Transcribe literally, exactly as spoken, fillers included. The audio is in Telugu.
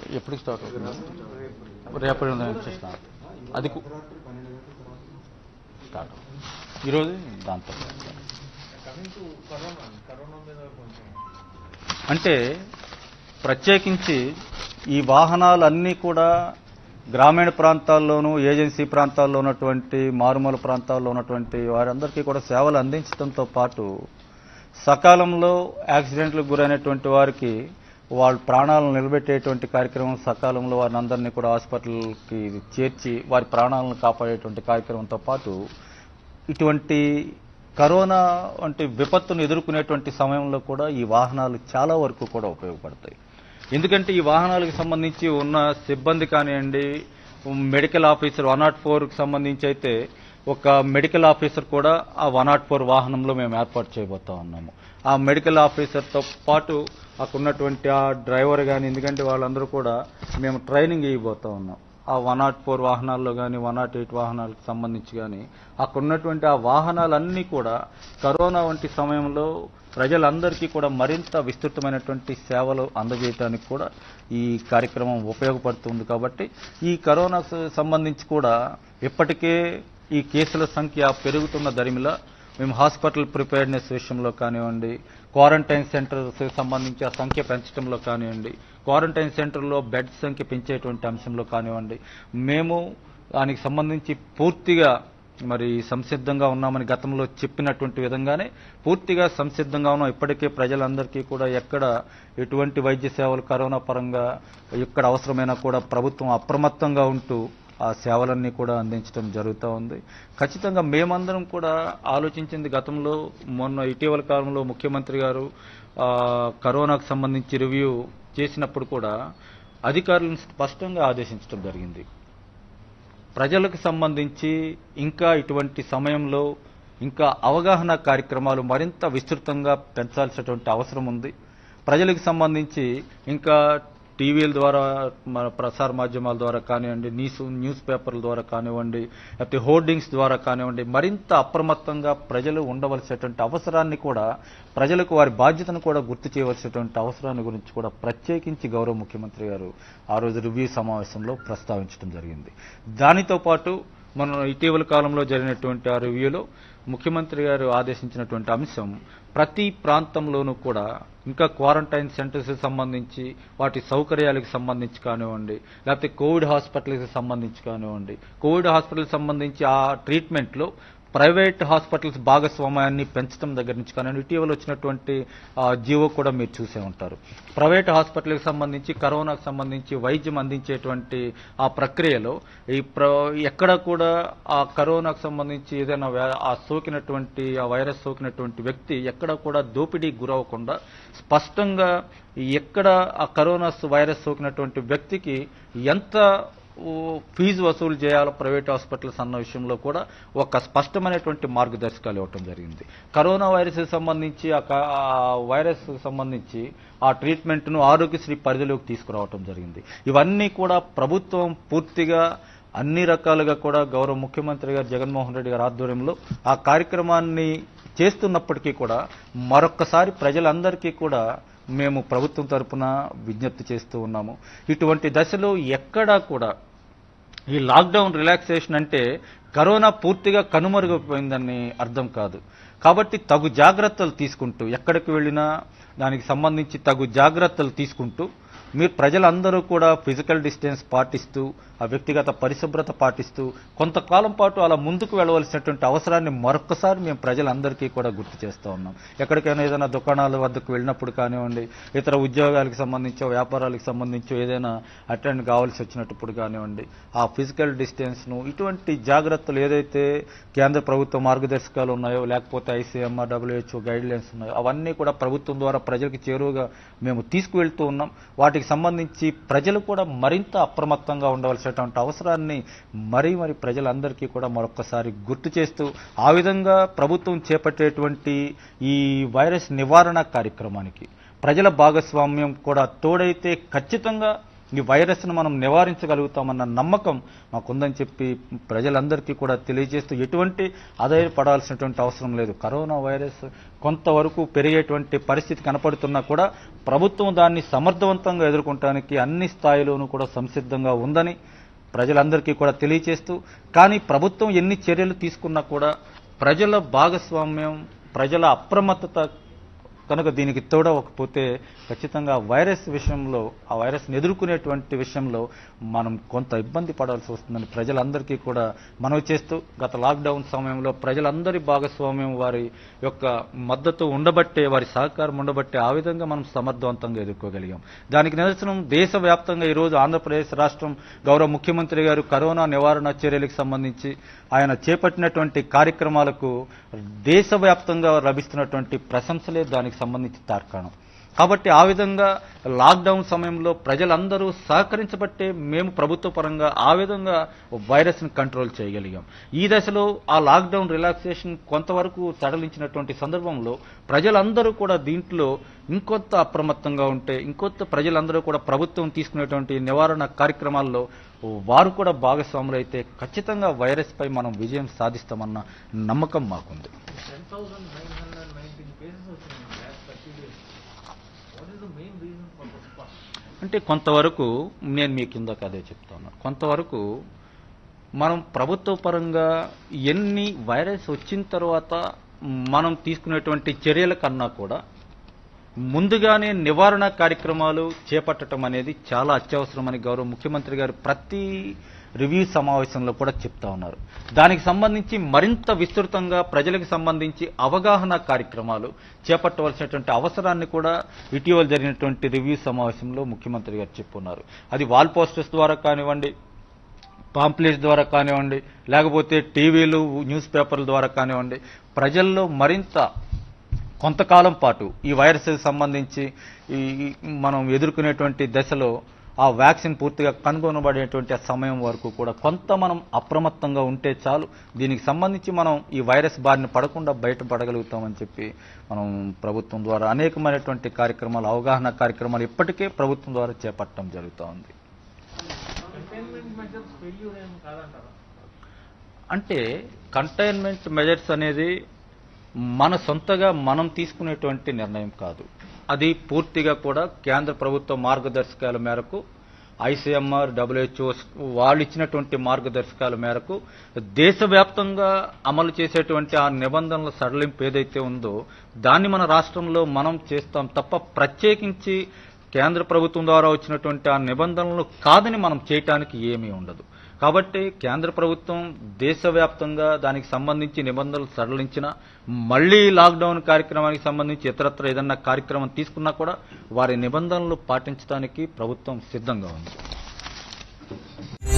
ఎప్పుడు స్టార్ట్ అవుతుంది? రేపటి నుంచి స్టార్ట్. అది స్టార్ట్ ఈరోజు దాంతో అంటే ప్రత్యేకించి ఈ వాహనాలన్నీ కూడా గ్రామీణ ప్రాంతాల్లోనూ ఏజెన్సీ ప్రాంతాల్లో ఉన్నటువంటి మారుమూల ప్రాంతాల్లో ఉన్నటువంటి వారందరికీ కూడా సేవలు అందించడంతో పాటు సకాలంలో యాక్సిడెంట్లకు గురైనటువంటి వారికి వాళ్ళ ప్రాణాలను నిలబెట్టేటువంటి కార్యక్రమం, సకాలంలో వారిని అందరినీ కూడా హాస్పిటల్కి చేర్చి వారి ప్రాణాలను కాపాడేటువంటి కార్యక్రమంతో పాటు ఇటువంటి కరోనా వంటి విపత్తును ఎదుర్కొనేటువంటి సమయంలో కూడా ఈ వాహనాలు చాలా వరకు కూడా ఉపయోగపడతాయి. ఎందుకంటే ఈ వాహనాలకు సంబంధించి ఉన్న సిబ్బంది కానివ్వండి, మెడికల్ ఆఫీసర్ వన్ నాట్ ఫోర్కి సంబంధించి అయితే ఒక మెడికల్ ఆఫీసర్ కూడా ఆ వన్ నాట్ ఫోర్ వాహనంలో మేము ఏర్పాటు చేయబోతా ఉన్నాము. ఆ మెడికల్ ఆఫీసర్తో పాటు అక్కడ ఉన్నటువంటి ఆ డ్రైవర్ కానీ, ఎందుకంటే వాళ్ళందరూ కూడా మేము ట్రైనింగ్ ఇవ్వబోతా ఉన్నాం. ఆ వన్ నాట్ ఫోర్ వాహనాల్లో కానీ వన్ నాట్ ఎయిట్ వాహనాలకు సంబంధించి కానీ అక్కడ ఉన్నటువంటి ఆ వాహనాలన్నీ కూడా కరోనా వంటి సమయంలో ప్రజలందరికీ కూడా మరింత విస్తృతమైనటువంటి సేవలు అందజేయడానికి కూడా ఈ కార్యక్రమం ఉపయోగపడుతుంది. కాబట్టి ఈ కరోనాకు సంబంధించి కూడా ఇప్పటికే ఈ కేసుల సంఖ్య పెరుగుతున్న దరిమిలా మేము హాస్పిటల్ ప్రిపేర్నెస్ విషయంలో కానివ్వండి, క్వారంటైన్ సెంటర్స్ సంబంధించి ఆ సంఖ్య పెంచడంలో కానివ్వండి, క్వారంటైన్ సెంటర్లో బెడ్ సంఖ్య పెంచేటువంటి అంశంలో కానివ్వండి, మేము దానికి సంబంధించి పూర్తిగా మరి సంసిద్ధంగా ఉన్నామని గతంలో చెప్పినటువంటి విధంగానే పూర్తిగా సంసిద్ధంగా ఉన్నాం. ఇప్పటికే ప్రజలందరికీ కూడా ఎక్కడ ఎటువంటి వైద్య సేవలు కరోనా పరంగా ఎక్కడ అవసరమైనా కూడా ప్రభుత్వం అప్రమత్తంగా ఉంటూ ఆ సేవలన్నీ కూడా అందించడం జరుగుతూ ఉంది. ఖచ్చితంగా మేమందరం కూడా ఆలోచించింది గతంలో మొన్న ఇటీవల కాలంలో ముఖ్యమంత్రి గారు కరోనాకు సంబంధించి రివ్యూ చేసినప్పుడు కూడా అధికారులను స్పష్టంగా ఆదేశించడం జరిగింది. ప్రజలకు సంబంధించి ఇంకా ఇటువంటి సమయంలో ఇంకా అవగాహన కార్యక్రమాలు మరింత విస్తృతంగా పెంచాల్సినటువంటి అవసరం ఉంది. ప్రజలకు సంబంధించి ఇంకా టీవీల ద్వారా, మన ప్రసార మాధ్యమాల ద్వారా కానివ్వండి, న్యూస్ న్యూస్ పేపర్ల ద్వారా కానివ్వండి, లేకపోతే హోర్డింగ్స్ ద్వారా కానివ్వండి, మరింత అప్రమత్తంగా ప్రజలు ఉండవలసినటువంటి అవసరాన్ని కూడా, ప్రజలకు వారి బాధ్యతను కూడా గుర్తు చేయవలసినటువంటి అవసరాన్ని గురించి కూడా ప్రత్యేకించి గౌరవ ముఖ్యమంత్రి గారు ఆ రోజు రివ్యూ సమావేశంలో ప్రస్తావించడం జరిగింది. దానితో పాటు మనం ఇటీవల కాలంలో జరిగినటువంటి ఆ రివ్యూలో ముఖ్యమంత్రి గారు ఆదేశించినటువంటి అంశం ప్రతి ప్రాంతంలోనూ కూడా ఇంకా క్వారంటైన్ సెంటర్స్ సంబంధించి వాటి సౌకర్యాలకు సంబంధించి కానివ్వండి, లేకపోతే కోవిడ్ హాస్పిటల్కి సంబంధించి కానివ్వండి, కోవిడ్ హాస్పిటల్కి సంబంధించి ఆ ట్రీట్మెంట్లో ప్రైవేట్ హాస్పిటల్స్ భాగస్వామ్యాన్ని పెంచడం దగ్గర నుంచి కానీ ఇటీవల వచ్చినటువంటి జీవో కూడా మీరు చూసే ఉంటారు. ప్రైవేట్ హాస్పిటల్కి సంబంధించి కరోనాకు సంబంధించి వైద్యం అందించేటువంటి ఆ ప్రక్రియలో ఈ ఎక్కడ కూడా ఆ కరోనాకు సంబంధించి ఏదైనా ఆ సోకినటువంటి ఆ వైరస్ సోకినటువంటి వ్యక్తి ఎక్కడ కూడా దోపిడీకి గురవకుండా స్పష్టంగా ఎక్కడ ఆ కరోనా వైరస్ సోకినటువంటి వ్యక్తికి ఎంత ఫీజు వసూలు చేయాలో ప్రైవేట్ హాస్పిటల్స్ అన్న విషయంలో కూడా ఒక స్పష్టమైనటువంటి మార్గదర్శకాలు ఇవ్వటం జరిగింది. కరోనా వైరస్ సంబంధించి ఆ వైరస్ సంబంధించి ఆ ట్రీట్మెంట్ను ఆరోగ్యశ్రీ పరిధిలోకి తీసుకురావటం జరిగింది. ఇవన్నీ కూడా ప్రభుత్వం పూర్తిగా అన్ని రకాలుగా కూడా గౌరవ ముఖ్యమంత్రి గారు జగన్మోహన్ రెడ్డి గారి ఆధ్వర్యంలో ఆ కార్యక్రమాన్ని చేస్తున్నప్పటికీ కూడా మరొక్కసారి ప్రజలందరికీ కూడా మేము ప్రభుత్వం తరఫున విజ్ఞప్తి చేస్తూ ఉన్నాము. ఇటువంటి దశలో ఎక్కడా కూడా ఈ లాక్డౌన్ రిలాక్సేషన్ అంటే కరోనా పూర్తిగా కనుమరుగైపోయిందని అర్థం కాదు. కాబట్టి తగు జాగ్రత్తలు తీసుకుంటూ ఎక్కడికి వెళ్ళినా దానికి సంబంధించి తగు జాగ్రత్తలు తీసుకుంటూ మీరు ప్రజలందరూ కూడా ఫిజికల్ డిస్టెన్స్ పాటిస్తూ ఆ వ్యక్తిగత పరిశుభ్రత పాటిస్తూ కొంతకాలం పాటు అలా ముందుకు వెళ్ళవలసినటువంటి అవసరాన్ని మరొకసారి మేము ప్రజలందరికీ కూడా గుర్తు చేస్తూ ఉన్నాం. ఎక్కడికైనా ఏదైనా దుకాణాల వద్దకు వెళ్ళినప్పుడు కానివ్వండి, ఇతర ఉద్యోగాలకు సంబంధించో వ్యాపారాలకు సంబంధించో ఏదైనా అటెండ్ కావాల్సి వచ్చినప్పుడు కానివ్వండి, ఆ ఫిజికల్ డిస్టెన్స్ను ఇటువంటి జాగ్రత్తలు ఏదైతే కేంద్ర ప్రభుత్వ మార్గదర్శకాలు ఉన్నాయో, లేకపోతే ఐసీఎంఆర్ డబ్ల్యూహెచ్ఓ గైడ్ లైన్స్ ఉన్నాయో అవన్నీ కూడా ప్రభుత్వం ద్వారా ప్రజలకు చేరువగా మేము తీసుకువెళ్తూ ఉన్నాం. వాటికి సంబంధించి ప్రజలు కూడా మరింత అప్రమత్తంగా ఉండవలసినటువంటి అవసరాన్ని మరీ మరి ప్రజలందరికీ కూడా మరొకసారి గుర్తు చేస్తూ ఆ విధంగా ప్రభుత్వం చేపట్టేటువంటి ఈ వైరస్ నివారణ కార్యక్రమానికి ప్రజల భాగస్వామ్యం కూడా తోడైతే ఖచ్చితంగా ఈ వైరస్ను మనం నివారించగలుగుతామన్న నమ్మకం మాకుందని చెప్పి ప్రజలందరికీ కూడా తెలియజేస్తూ ఎటువంటి ఆధారపడాల్సినటువంటి అవసరం లేదు. కరోనా వైరస్ కొంతవరకు పెరిగేటువంటి పరిస్థితి కనపడుతున్నా కూడా ప్రభుత్వం దాన్ని సమర్థవంతంగా ఎదుర్కొనడానికి అన్ని స్థాయిలోనూ కూడా సంసిద్ధంగా ఉందని ప్రజలందరికీ కూడా తెలియజేస్తూ, కానీ ప్రభుత్వం ఎన్ని చర్యలు తీసుకున్నా కూడా ప్రజల భాగస్వామ్యం, ప్రజల అప్రమత్తత కనుక దీనికి తోడవకపోతే ఖచ్చితంగా వైరస్ విషయంలో, ఆ వైరస్ని ఎదుర్కొనేటువంటి విషయంలో మనం కొంత ఇబ్బంది పడాల్సి వస్తుందని ప్రజలందరికీ కూడా మనవి చేస్తూ, గత లాక్డౌన్ సమయంలో ప్రజలందరి భాగస్వామ్యం, వారి యొక్క మద్దతు ఉండబట్టే, వారి సహకారం ఉండబట్టే ఆ విధంగా మనం సమర్థవంతంగా ఎదుర్కోగలిగాం. దానికి నిదర్శనం దేశవ్యాప్తంగా ఈరోజు ఆంధ్రప్రదేశ్ రాష్ట్రం గౌరవ ముఖ్యమంత్రి గారు కరోనా నివారణ చర్యలకు సంబంధించి ఆయన చేపట్టినటువంటి కార్యక్రమాలకు దేశవ్యాప్తంగా లభిస్తున్నటువంటి ప్రశంసలే దానికి సంబంధించి తార్కాణం. కాబట్టి ఆ విధంగా లాక్డౌన్ సమయంలో ప్రజలందరూ సహకరించబట్టే మేము ప్రభుత్వ పరంగా ఆ విధంగా వైరస్ను కంట్రోల్ చేయగలిగాం. ఈ దశలో ఆ లాక్డౌన్ రిలాక్సేషన్ కొంతవరకు సడలించినటువంటి సందర్భంలో ప్రజలందరూ కూడా దీంట్లో ఇంకొంత అప్రమత్తంగా ఉంటే, ఇంకొంత ప్రజలందరూ కూడా ప్రభుత్వం తీసుకునేటువంటి నివారణ కార్యక్రమాల్లో వారు కూడా భాగస్వాములు అయితే ఖచ్చితంగా వైరస్ పై మనం విజయం సాధిస్తామన్న నమ్మకం మాకుంది. అంటే కొంతవరకు నేను మీ కిందకు అదే చెప్తాను, కొంతవరకు మనం ప్రభుత్వ పరంగా ఎన్ని వైరస్ వచ్చిన తర్వాత మనం తీసుకునేటువంటి చర్యల కన్నా కూడా ముందుగానే నివారణ కార్యక్రమాలు చేపట్టడం అనేది చాలా అత్యవసరమని గౌరవ ముఖ్యమంత్రి గారు ప్రతి రివ్యూ సమావేశంలో కూడా చెప్తా ఉన్నారు. దానికి సంబంధించి మరింత విస్తృతంగా ప్రజలకు సంబంధించి అవగాహన కార్యక్రమాలు చేపట్టవలసినటువంటి అవసరాన్ని కూడా ఇటీవల జరిగినటువంటి రివ్యూ సమావేశంలో ముఖ్యమంత్రి గారు చెప్పున్నారు. అది వాల్ పోస్టర్స్ ద్వారా కానివ్వండి, పాంప్లెట్స్ ద్వారా కానివ్వండి, లేకపోతే టీవీలు, న్యూస్ పేపర్ల ద్వారా కానివ్వండి, ప్రజల్లో మరింత కొంతకాలం పాటు ఈ వైరస్ సంబంధించి ఈ మనం ఎదుర్కొనేటువంటి దశలో ఆ వ్యాక్సిన్ పూర్తిగా కనుగొనబడేటువంటి ఆ సమయం వరకు కూడా కొంత మనం అప్రమత్తంగా ఉంటే చాలు, దీనికి సంబంధించి మనం ఈ వైరస్ బారిన పడకుండా బయటపడగలుగుతామని చెప్పి మనం ప్రభుత్వం ద్వారా అనేకమైనటువంటి కార్యక్రమాలు, అవగాహన కార్యక్రమాలు ఇప్పటికే ప్రభుత్వం ద్వారా చేపట్టడం జరుగుతూ ఉంది. అంటే కంటైన్మెంట్ మెజర్స్ అనేది మన సొంతగా మనం తీసుకునేటువంటి నిర్ణయం కాదు. అది పూర్తిగా కూడా కేంద్ర ప్రభుత్వ మార్గదర్శకాల మేరకు, ఐసీఎంఆర్, డబ్ల్యూహెచ్ఓ వాళ్ళు ఇచ్చినటువంటి మార్గదర్శకాల మేరకు దేశవ్యాప్తంగా అమలు చేసేటువంటి ఆ నిబంధనల సడలింపు ఏదైతే ఉందో దాన్ని మన రాష్ట్రంలో మనం చేస్తాం తప్ప ప్రత్యేకించి కేంద్ర ప్రభుత్వం ద్వారా వచ్చినటువంటి ఆ నిబంధనలు కాదని మనం చేయటానికి ఏమీ ఉండదు. కాబట్టి కేంద్ర ప్రభుత్వం దేశవ్యాప్తంగా దానికి సంబంధించి నిబంధనలు సడలించిన, మళ్లీ లాక్డౌన్ కార్యక్రమానికి సంబంధించి ఇతరత్ర ఏదన్నా కార్యక్రమం తీసుకున్నా కూడా వారి నిబంధనలు పాటించడానికి ప్రభుత్వం సిద్ధంగా ఉంది.